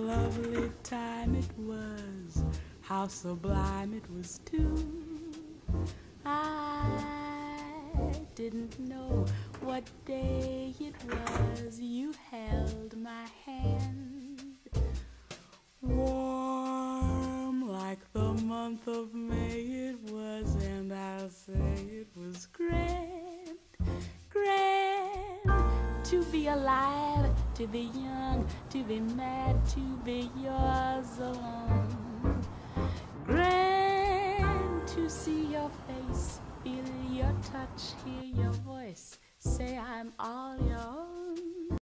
lovely time it was, how sublime it was too. I didn't know what day it was you held my hand, warm like the month of May it was, and I'll say it was grand, grand to be alive, to be young, to be mad, to be yours alone. Grand to see your face, feel your touch, hear your voice, say I'm all yours.